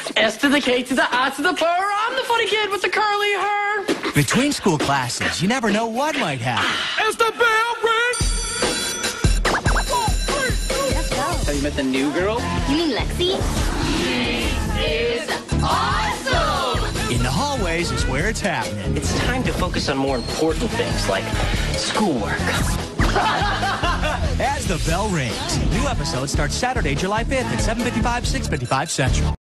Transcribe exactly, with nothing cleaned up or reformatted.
S to the K to the I to the Burr. I'm the funny kid with the curly hair. Between school classes, you never know what might happen. As the bell rings. Have you met the new girl? You mean Lexi? She is awesome! In the hallways is where it's happening. It's time to focus on more important things like schoolwork. As the bell rings, new episode starts Saturday, July fifth at seven fifty-five, six fifty-five Central.